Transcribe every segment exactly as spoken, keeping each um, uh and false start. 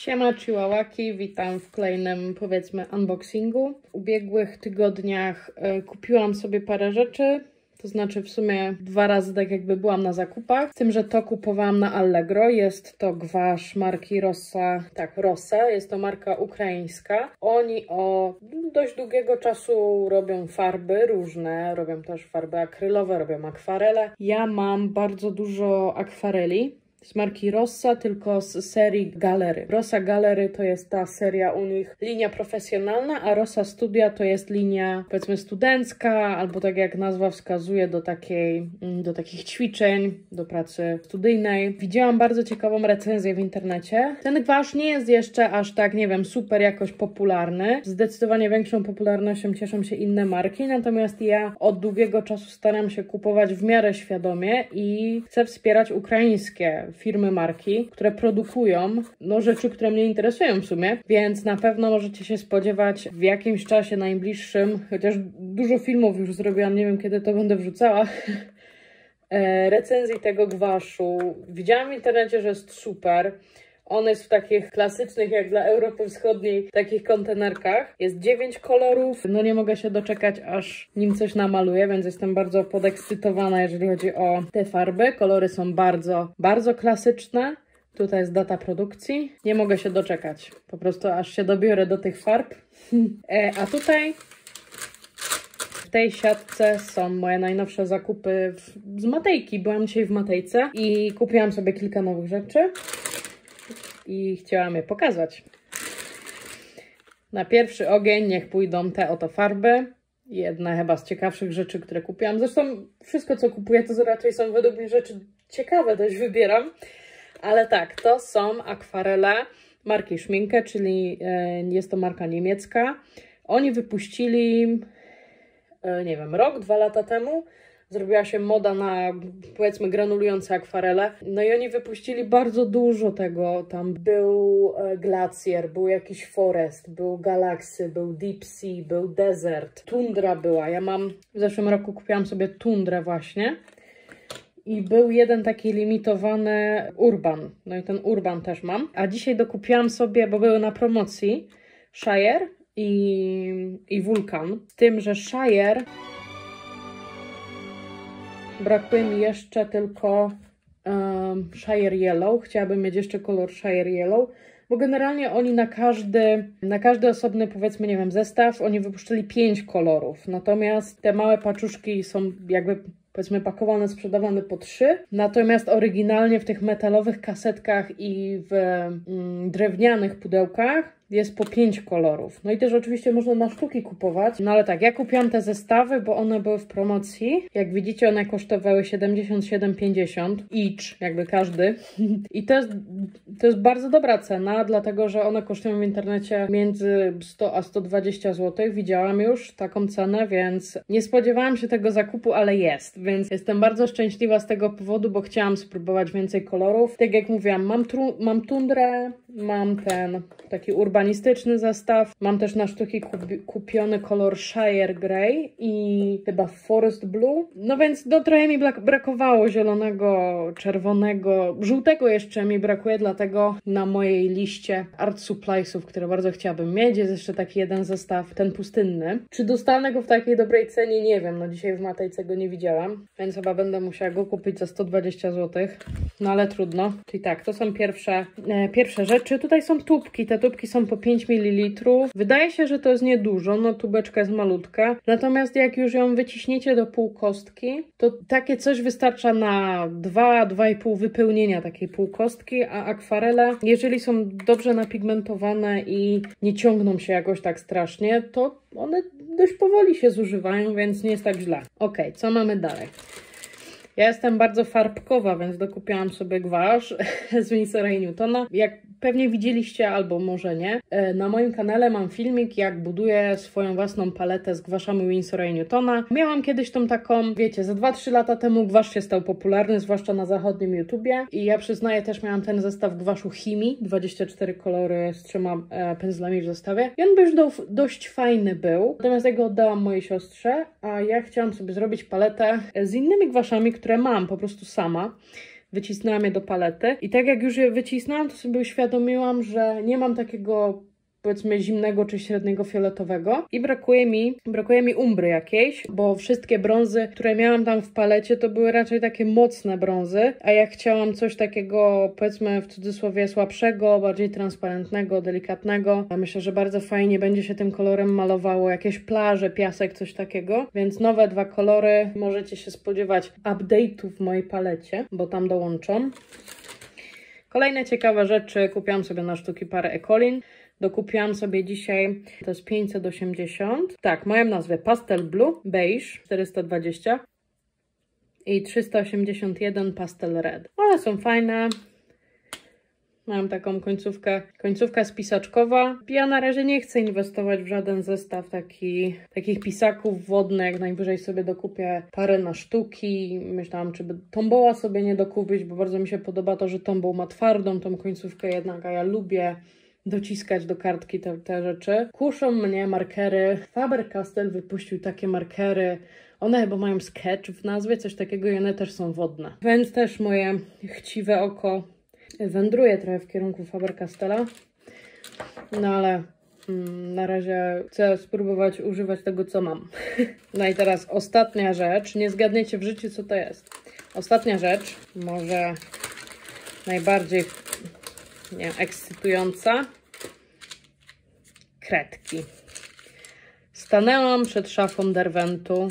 Siema chihuahuaki, witam w kolejnym, powiedzmy, unboxingu. W ubiegłych tygodniach y, kupiłam sobie parę rzeczy, to znaczy w sumie dwa razy tak jakby byłam na zakupach, z tym, że to kupowałam na Allegro. Jest to gwasz marki Rossa, tak, Rossa, jest to marka ukraińska. Oni od dość długiego czasu robią farby różne, robią też farby akrylowe, robią akwarele. Ja mam bardzo dużo akwareli z marki Rossa, tylko z serii Gallery. Rossa Gallery to jest ta seria u nich linia profesjonalna, a Rossa Studia to jest linia, powiedzmy, studencka, albo tak jak nazwa wskazuje, do takiej, do takich ćwiczeń, do pracy studyjnej. Widziałam bardzo ciekawą recenzję w internecie. Ten gwasz nie jest jeszcze aż tak, nie wiem, super jakoś popularny. Zdecydowanie większą popularnością cieszą się inne marki, natomiast ja od długiego czasu staram się kupować w miarę świadomie i chcę wspierać ukraińskie firmy, marki, które produkują no, rzeczy, które mnie interesują w sumie, więc na pewno możecie się spodziewać w jakimś czasie najbliższym, chociaż dużo filmów już zrobiłam, nie wiem kiedy to będę wrzucała, recenzji tego gwaszu. Widziałam w internecie, że jest super. On jest w takich klasycznych, jak dla Europy Wschodniej, takich kontenerkach. Jest dziewięć kolorów. No nie mogę się doczekać, aż nim coś namaluję, więc jestem bardzo podekscytowana, jeżeli chodzi o te farby. Kolory są bardzo, bardzo klasyczne. Tutaj jest data produkcji. Nie mogę się doczekać. Po prostu aż się dobiorę do tych farb. e, a tutaj w tej siatce są moje najnowsze zakupy w, z Matejki. Byłam dzisiaj w Matejce i kupiłam sobie kilka nowych rzeczy. I chciałam je pokazać. Na pierwszy ogień niech pójdą te oto farby. Jedna chyba z ciekawszych rzeczy, które kupiłam. Zresztą wszystko, co kupuję, to raczej są według mnie rzeczy ciekawe, dość wybieram. Ale tak, to są akwarele marki Schmincke, czyli jest to marka niemiecka. Oni wypuścili, nie wiem, rok, dwa lata temu. Zrobiła się moda na, powiedzmy, granulujące akwarele. No i oni wypuścili bardzo dużo tego. Tam był e, Glacier, był jakiś Forest, był Galaxy, był Deep Sea, był Desert. Tundra była. Ja mam, w zeszłym roku kupiłam sobie Tundrę właśnie. I był jeden taki limitowany Urban. No i ten Urban też mam. A dzisiaj dokupiłam sobie, bo były na promocji, Shire i, i Vulcan. Z tym, że Shire... Brakuje mi jeszcze tylko um, Shire Yellow. Chciałabym mieć jeszcze kolor Shire Yellow, bo generalnie oni na każdy, na każdy osobny, powiedzmy, nie wiem, zestaw, oni wypuszczyli pięć kolorów. Natomiast te małe paczuszki są jakby, powiedzmy, pakowane, sprzedawane po trzy. Natomiast oryginalnie w tych metalowych kasetkach i w mm, drewnianych pudełkach jest po pięć kolorów. No i też oczywiście można na sztuki kupować. No ale tak, ja kupiłam te zestawy, bo one były w promocji. Jak widzicie, one kosztowały siedemdziesiąt siedem pięćdziesiąt each, jakby każdy. I to jest, to jest bardzo dobra cena, dlatego że one kosztują w internecie między sto a sto dwadzieścia złotych. Widziałam już taką cenę, więc nie spodziewałam się tego zakupu, ale jest. Więc jestem bardzo szczęśliwa z tego powodu, bo chciałam spróbować więcej kolorów. Tak jak mówiłam, mam, mam tundrę, mam ten taki urbanistyczny zestaw. Mam też na sztuki kupi kupiony kolor Shire Grey i chyba Forest Blue. No więc no, trochę mi brakowało zielonego, czerwonego, żółtego jeszcze mi brakuje, dlatego na mojej liście art suppliesów, które bardzo chciałabym mieć, jest jeszcze taki jeden zestaw, ten pustynny. Czy dostanę go w takiej dobrej cenie? Nie wiem, no dzisiaj w Matejce go nie widziałam, więc chyba będę musiała go kupić za sto dwadzieścia złotych. No ale trudno. Czyli tak, to są pierwsze, e, pierwsze rzeczy. Tutaj są tubki. Te tubki są po pięć mililitrów. Wydaje się, że to jest niedużo, no tubeczka jest malutka. Natomiast jak już ją wyciśniecie do pół kostki, to takie coś wystarcza na dwa do dwóch i pół wypełnienia takiej półkostki, a akwarele, jeżeli są dobrze napigmentowane i nie ciągną się jakoś tak strasznie, to one dość powoli się zużywają, więc nie jest tak źle. Ok, co mamy dalej? Ja jestem bardzo farbkowa, więc dokupiłam sobie gwasz z Winsora i Newtona. Jak pewnie widzieliście, albo może nie, na moim kanale mam filmik, jak buduję swoją własną paletę z gwaszami Winsora i Newtona. Miałam kiedyś tą taką, wiecie, za dwa trzy lata temu gwasz się stał popularny, zwłaszcza na zachodnim YouTubie. I ja przyznaję, też miałam ten zestaw gwaszu Chimii, dwadzieścia cztery kolory z trzema e, pędzlami w zestawie. I on by już do, dość fajny był, natomiast ja go oddałam mojej siostrze, a ja chciałam sobie zrobić paletę z innymi gwaszami, które mam po prostu sama. wycisnęłam je do palety. I tak jak już je wycisnęłam, to sobie uświadomiłam, że nie mam takiego, powiedzmy, zimnego czy średniego fioletowego i brakuje mi, brakuje mi umbry jakiejś, bo wszystkie brązy, które miałam tam w palecie, to były raczej takie mocne brązy, a ja chciałam coś takiego, powiedzmy w cudzysłowie, słabszego, bardziej transparentnego, delikatnego. Ja myślę, że bardzo fajnie będzie się tym kolorem malowało, jakieś plaże, piasek, coś takiego, więc nowe dwa kolory, możecie się spodziewać update'ów w mojej palecie, bo tam dołączą. Kolejne ciekawe rzeczy, kupiłam sobie na sztuki parę Ecolin. Dokupiłam sobie dzisiaj, to jest pięćset osiemdziesiąt. Tak, mają nazwę Pastel Blue, Beige czterysta dwadzieścia i trzysta osiemdziesiąt jeden Pastel Red. One są fajne. Mam taką końcówkę, końcówka spisaczkowa. Ja na razie nie chcę inwestować w żaden zestaw taki, takich pisaków wodnych. Najwyżej sobie dokupię parę na sztuki. Myślałam, czy by Tomboła sobie nie dokupić, bo bardzo mi się podoba to, że Tombow ma twardą tą końcówkę jednak, a ja lubię dociskać do kartki te, te rzeczy. Kuszą mnie markery. Faber-Castell wypuścił takie markery. One chyba mają sketch w nazwie, coś takiego i one też są wodne. Więc też moje chciwe oko wędruje trochę w kierunku Faber-Castella. No ale mm, na razie chcę spróbować używać tego, co mam. No i teraz ostatnia rzecz. Nie zgadniecie w życiu, co to jest. Ostatnia rzecz, może najbardziej nie wiem, ekscytująca. Kredki. Stanęłam przed szafą Derwentu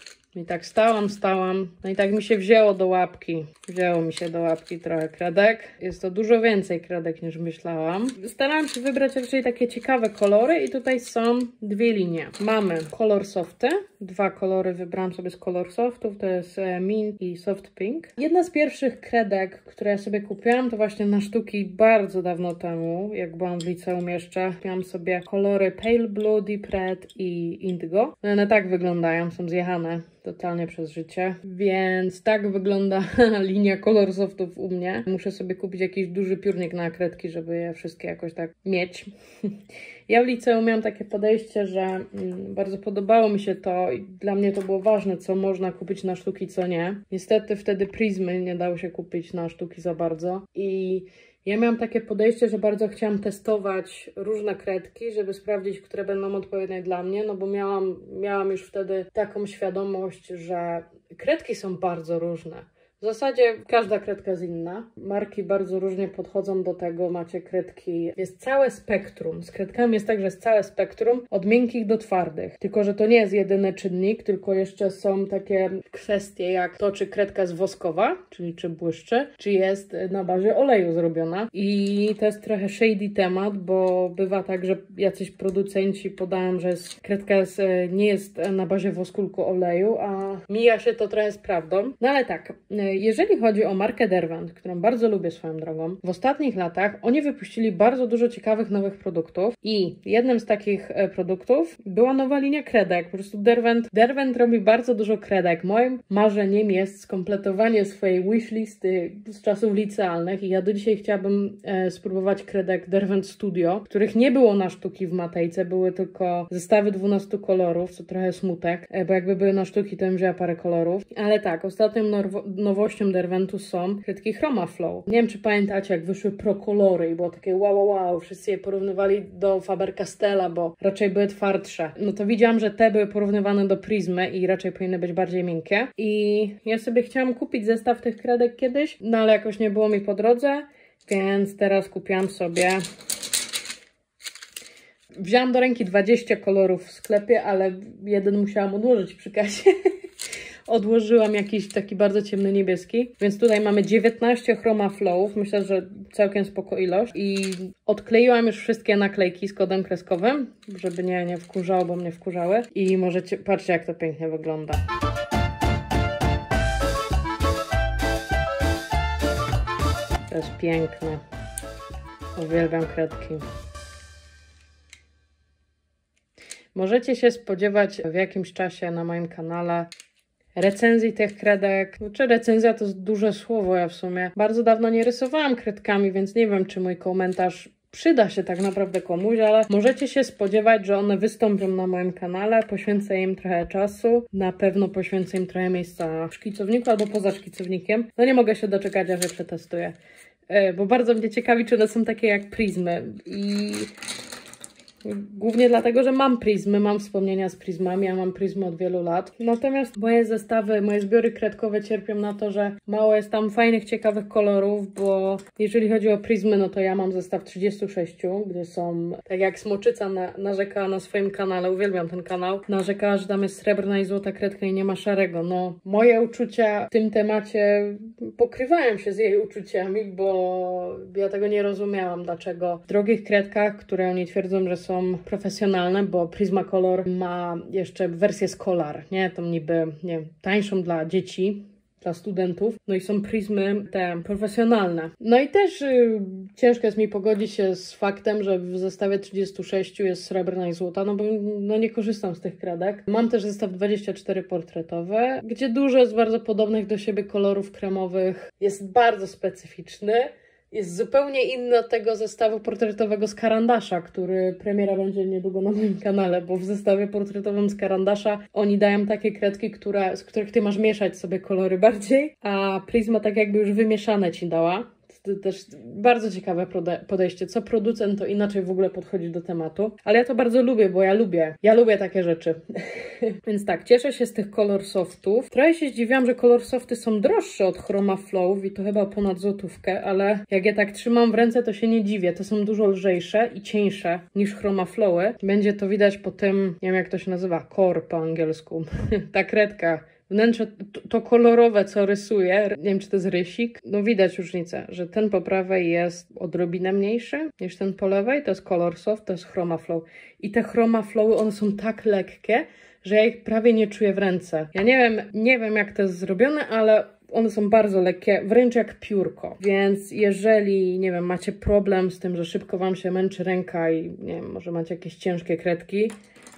i tak stałam, stałam, no i tak mi się wzięło do łapki. Wzięło mi się do łapki trochę kredek. Jest to dużo więcej kredek niż myślałam. Starałam się wybrać raczej takie ciekawe kolory i tutaj są dwie linie. Mamy kolor softy. Dwa kolory wybrałam sobie z kolor softów, to jest mint i soft pink. Jedna z pierwszych kredek, które ja sobie kupiłam, to właśnie na sztuki bardzo dawno temu, jak byłam w liceum jeszcze. Miałam sobie kolory pale blue, deep red i indigo. No one tak wyglądają, są zjechane totalnie przez życie, więc tak wygląda linia kolor softów u mnie. Muszę sobie kupić jakiś duży piórnik na kredki, żeby je wszystkie jakoś tak mieć. Ja w liceum miałam takie podejście, że mm, bardzo podobało mi się to i dla mnie to było ważne, co można kupić na sztuki, co nie. Niestety wtedy prizmy nie dało się kupić na sztuki za bardzo i ja miałam takie podejście, że bardzo chciałam testować różne kredki, żeby sprawdzić, które będą odpowiednie dla mnie, no bo miałam, miałam już wtedy taką świadomość, że kredki są bardzo różne. W zasadzie każda kredka jest inna. Marki bardzo różnie podchodzą do tego. Macie kredki, jest całe spektrum. Z kredkami jest tak, że jest całe spektrum od miękkich do twardych. Tylko że to nie jest jedyny czynnik, tylko jeszcze są takie kwestie jak to, czy kredka jest woskowa, czyli czy błyszczy, czy jest na bazie oleju zrobiona. I to jest trochę shady temat, bo bywa tak, że jacyś producenci podają, że jest, kredka jest, nie jest na bazie wosku, tylko oleju, a mija się to trochę z prawdą. No ale tak, jeżeli chodzi o markę Derwent, którą bardzo lubię swoją drogą, w ostatnich latach oni wypuścili bardzo dużo ciekawych nowych produktów i jednym z takich produktów była nowa linia kredek. Po prostu Derwent, Derwent robi bardzo dużo kredek. Moim marzeniem jest skompletowanie swojej wishlisty z czasów licealnych i ja do dzisiaj chciałabym e, spróbować kredek Derwent Studio, których nie było na sztuki w Matejce, były tylko zestawy dwunastu kolorów, co trochę smutek, e, bo jakby były na sztuki, to bym wzięła parę kolorów. Ale tak, ostatnią nowością Derwentu są kredki Chroma Flow. Nie wiem, czy pamiętacie, jak wyszły Pro kolory i było takie wow, wow, wow, wszyscy je porównywali do Faber-Castella, bo raczej były twardsze. No to widziałam, że te były porównywane do Prizmy i raczej powinny być bardziej miękkie. I ja sobie chciałam kupić zestaw tych kredek kiedyś, no ale jakoś nie było mi po drodze, więc teraz kupiłam sobie... Wzięłam do ręki dwadzieścia kolorów w sklepie, ale jeden musiałam odłożyć przy kasie. Odłożyłam jakiś taki bardzo ciemny niebieski, więc tutaj mamy dziewiętnaście Chroma Flowów, myślę, że całkiem spoko ilość i odkleiłam już wszystkie naklejki z kodem kreskowym, żeby nie, nie wkurzało, bo mnie wkurzały i możecie, patrzcie jak to pięknie wygląda. To jest piękne, uwielbiam kredki. Możecie się spodziewać w jakimś czasie na moim kanale recenzji tych kredek, czy recenzja to jest duże słowo, ja w sumie bardzo dawno nie rysowałam kredkami, więc nie wiem, czy mój komentarz przyda się tak naprawdę komuś, ale możecie się spodziewać, że one wystąpią na moim kanale, poświęcę im trochę czasu, na pewno poświęcę im trochę miejsca w szkicowniku albo poza szkicownikiem. No nie mogę się doczekać, aż je przetestuję, bo bardzo mnie ciekawi, czy one są takie jak prizmy i głównie dlatego, że mam prizmy, mam wspomnienia z prizmami, ja mam prizmy od wielu lat. Natomiast moje zestawy, moje zbiory kredkowe cierpią na to, że mało jest tam fajnych, ciekawych kolorów, bo jeżeli chodzi o prizmy, no to ja mam zestaw trzydzieści sześć, gdzie są, tak jak Smoczyca na, narzeka na swoim kanale, uwielbiam ten kanał, narzeka, że tam jest srebrna i złota kredka i nie ma szarego. No, moje uczucia w tym temacie pokrywają się z jej uczuciami, bo ja tego nie rozumiałam, dlaczego w drogich kredkach, które oni twierdzą, że są profesjonalne, bo Prismacolor ma jeszcze wersję Scholar, nie? Tą niby, nie wiem, tańszą dla dzieci, dla studentów. No i są prizmy te profesjonalne. No i też y, ciężko jest mi pogodzić się z faktem, że w zestawie trzydzieści sześć jest srebrna i złota, no bo no nie korzystam z tych kredek. Mam też zestaw dwadzieścia cztery portretowy, gdzie dużo jest bardzo podobnych do siebie kolorów kremowych. Jest bardzo specyficzny. Jest zupełnie inny od tego zestawu portretowego z Karandasza, który premiera będzie niedługo na moim kanale, bo w zestawie portretowym z Karandasza oni dają takie kredki, które, z których ty masz mieszać sobie kolory bardziej, a Prisma tak jakby już wymieszane ci dała. To też bardzo ciekawe podejście, co producent to inaczej w ogóle podchodzi do tematu, ale ja to bardzo lubię, bo ja lubię, ja lubię takie rzeczy. Więc tak, cieszę się z tych Color Softów. Trochę się zdziwiłam, że Color Softy są droższe od Chroma Flow i to chyba ponad złotówkę, ale jak je tak trzymam w ręce, to się nie dziwię. To są dużo lżejsze i cieńsze niż Chroma Flowy. Będzie to widać po tym, nie wiem jak to się nazywa, core po angielsku. Ta kredka. Wnętrze to, to kolorowe, co rysuję, nie wiem czy to jest rysik, no widać różnicę, że ten po prawej jest odrobinę mniejszy niż ten po lewej, to jest Color Soft, to jest Chroma Flow. I te Chroma Flowy, one są tak lekkie, że ja ich prawie nie czuję w ręce. Ja nie wiem, nie wiem jak to jest zrobione, ale one są bardzo lekkie, wręcz jak piórko. Więc jeżeli, nie wiem, macie problem z tym, że szybko wam się męczy ręka i nie wiem, może macie jakieś ciężkie kredki,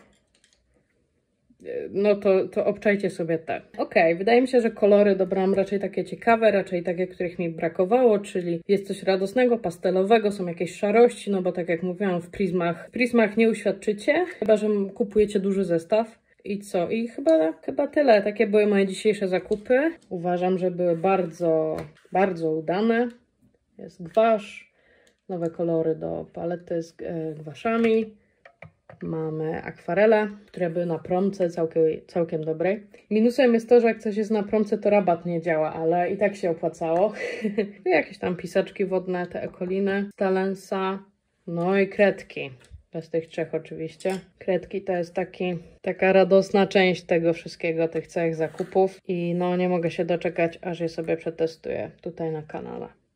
no to, to obczajcie sobie te. Ok, wydaje mi się, że kolory dobrałam raczej takie ciekawe, raczej takie, których mi brakowało, czyli jest coś radosnego, pastelowego, są jakieś szarości, no bo tak jak mówiłam, w prizmach, w prizmach nie uświadczycie, chyba że kupujecie duży zestaw. I co? I chyba, chyba tyle. Takie były moje dzisiejsze zakupy. Uważam, że były bardzo, bardzo udane. Jest gwasz, nowe kolory do palety z e, gwaszami. Mamy akwarele, które były na promce całkiem, całkiem dobrej. Minusem jest to, że jak coś jest na promce, to rabat nie działa, ale i tak się opłacało. Jakieś tam pisaczki wodne, te ekoliny, Stalensa, no i kredki. Bez tych trzech oczywiście. Kredki to jest taki, taka radosna część tego wszystkiego, tych całych zakupów. I no nie mogę się doczekać, aż je sobie przetestuję tutaj na kanale.